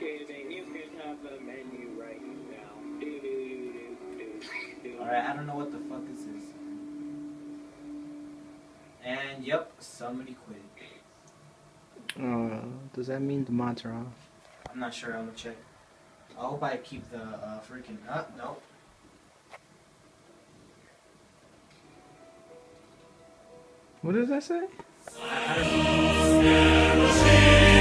Alright, I don't know what the fuck this is. And yep, somebody quit. Does that mean the mods are off? I'm not sure, I'm gonna check. I hope I keep the freaking. No. What does that say? I don't know.